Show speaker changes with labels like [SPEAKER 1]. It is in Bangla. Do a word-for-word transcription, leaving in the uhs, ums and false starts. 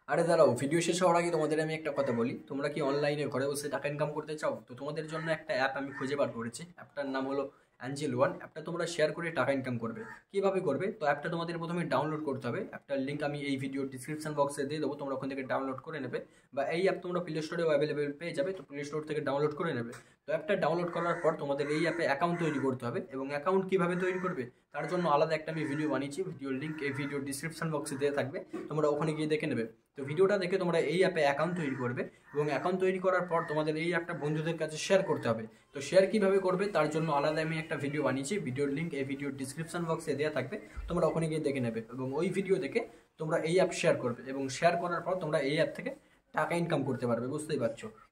[SPEAKER 1] আরে দাঁড়াও, ভিডিও শেষ হওয়ার আগে তোমাদের আমি একটা কথা বলি। তোমরা কি অনলাইনে ঘরে বসে টাকা ইনকাম করতে চাও? তো তোমাদের জন্য একটা অ্যাপ আমি খুঁজে বার করেছি। অ্যাপটার নাম হলো অ্যাঞ্জেল ওয়ান। অ্যাপটা তোমরা শেয়ার করে টাকা ইনকাম করবে। কিভাবে করবে? তো অ্যাপটা তোমাদের প্রথমে ডাউনলোড করতে হবে। অ্যাপটার লিঙ্ক আমি এই ভিডিও ডিসক্রিপশন বক্সে দিয়ে দেবো, তোমরা ওখান থেকে ডাউনলোড করে নেবে। বা এই অ্যাপ তোমরা প্লে স্টোরেও অ্যাভেলেবেল পেয়ে যাবে, তো প্লে স্টোর থেকে ডাউনলোড করে নেবে। তো অ্যাপটা ডাউনলোড করার পর তোমাদের এই অ্যাপে অ্যাকাউন্ট তৈরি করতে হবে। এবং অ্যাকাউন্ট কিভাবে তৈরি করবে তার জন্য আলাদা একটা আমি ভিডিও বানিয়েছি। ভিডিওর লিঙ্ক এই ভিডিও ডিসক্রিপশন বক্সে দেওয়া থাকবে, তোমরা ওখানে গিয়ে দেখে নেবে। তো ভিডিওটা দেখে তোমরা এই অ্যাপে অ্যাকাউন্ট তৈরি করবে। এবং অ্যাকাউন্ট তৈরি করার পর তোমাদের এই অ্যাপটা বন্ধুদের কাছে শেয়ার করতে হবে। তো শেয়ার কিভাবে করবে তার জন্য আলাদা আমি একটা ভিডিও বানিয়েছি। ভিডিওর লিঙ্ক এই ভিডিও ডিসক্রিপশন বক্সে দেওয়া থাকবে, তোমরা ওখানে গিয়ে দেখে নেবে। এবং ওই ভিডিও দেখে তোমরা এই অ্যাপ শেয়ার করবে, এবং শেয়ার করার পর তোমরা এই অ্যাপ থেকে টাকা ইনকাম করতে পারবে। বুঝতেই পারছো?